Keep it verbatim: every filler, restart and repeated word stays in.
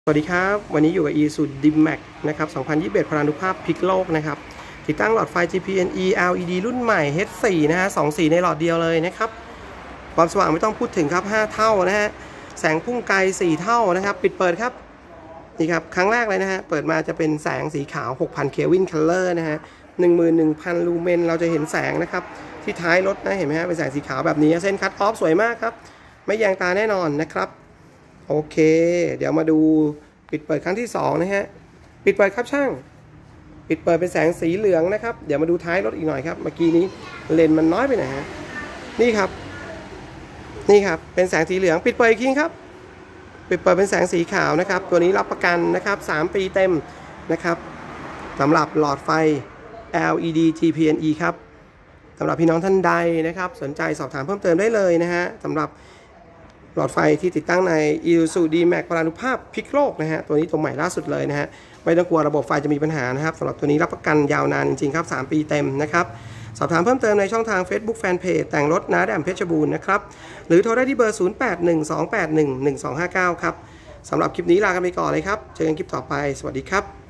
สวัสดีครับวันนี้อยู่กับ Isuzu ดี แม็กซ์ นะครับสองพันยี่สิบเอ็ดพลานุภาพพลิกโลกนะครับติดตั้งหลอดไฟ จี พี เอ็น อี แอล อี ดี รุ่นใหม่ เอช โฟร์ นะฮะสองสีในหลอดเดียวเลยนะครับความสว่างไม่ต้องพูดถึงครับห้าเท่านะฮะแสงพุ่งไกลสี่เท่านะครับปิดเปิดครับนี่ครับครั้งแรกเลยนะฮะเปิดมาจะเป็นแสงสีขาว หกพัน เคลวินคัลเลอร์นะฮะ หนึ่งหมื่นหนึ่งพัน ลูเมนเราจะเห็นแสงนะครับที่ท้ายรถนะเห็นไหมฮะเป็นแสงสีขาวแบบนี้เส้นคัตออฟสวยมากครับไม่แยงตาแน่นอนนะครับโอเคเดี๋ยวมาดูปิดเปิดครั้งที่สองนะฮะปิดเปิดครับช่างปิดเปิดเป็นแสงสีเหลืองนะครับเดี๋ยวมาดูท้ายรถอีกหน่อยครับเมื่อกี้นี้เลนมันน้อยไปหน่อยฮะนี่ครับนี่ครับเป็นแสงสีเหลืองปิดเปิดอีกทีครับปิดเปิดเป็นแสงสีขาวนะครับตัวนี้รับประกันนะครับสามปีเต็มนะครับสำหรับหลอดไฟ แอล อี ดี จี พี เอ็น อี ครับสำหรับพี่น้องท่านใดนะครับสนใจสอบถามเพิ่มเติมได้เลยนะฮะสำหรับหลอดไฟที่ติดตั้งใน Isuzu ดี แม็กซ์ พลานุภาพพลิกโลกนะฮะตัวนี้ตัวใหม่ล่าสุดเลยนะฮะไม่ต้องกลัวระบบไฟจะมีปัญหานะครับสำหรับตัวนี้รับประกันยาวนานจริงๆครับสามปีเต็มนะครับสอบถามเพิ่มเติมในช่องทาง Facebook Fanpage แต่งรถน้าแดมเพชรบูรณ์นะครับหรือโทรได้ที่เบอร์ศูนย์ แปด หนึ่ง สอง แปด หนึ่ง หนึ่ง สอง ห้า เก้าครับสำหรับคลิปนี้ลากันไปก่อนเลยครับเจอกันคลิปต่อไปสวัสดีครับ